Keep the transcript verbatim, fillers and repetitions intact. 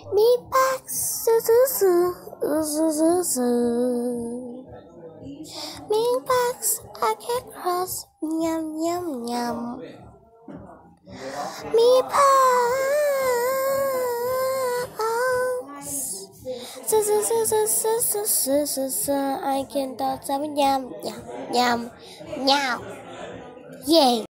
Meatbox, su su su, su su su. Meatbox, I can cross, yum yum yum. Meatbox, su su su su su su su su su. I can touch some yum yum yum yum. Yay.